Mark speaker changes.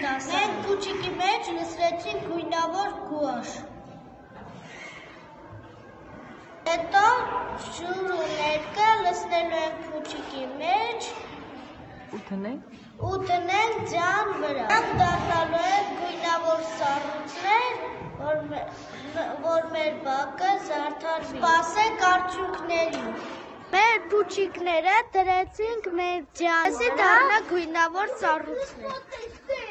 Speaker 1: Մենք փուչիկի մեջ լցրեցինք գույնավոր գուաշ։ Հետո ջուր ու ներկը լցնելու ենք փուչիկի մեջ ու դնենք ձյան վրա։ Դարձնելու ենք գույնավոր սառույցներ, որ մեր բակը զարդարվի։ Սպասենք արդյունքներին։ Մեր փուչիկները դրեցինք մեր ձյանը, դառնա գույնավոր սառույցներ։